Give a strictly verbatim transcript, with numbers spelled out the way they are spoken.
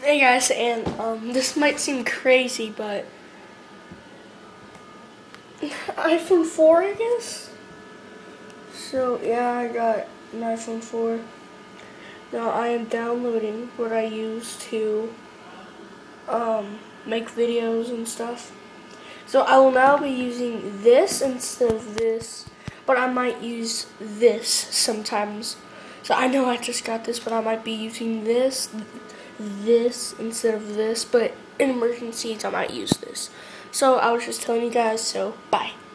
Hey guys, and um, this might seem crazy, but iPhone four, I guess. So yeah, I got an iPhone four. Now I am downloading what I use to um, make videos and stuff. So I will now be using this instead of this, but I might use this sometimes. So I know I just got this, but I might be using this, this instead of this, but in emergencies I might use this. So I was just telling you guys, so bye.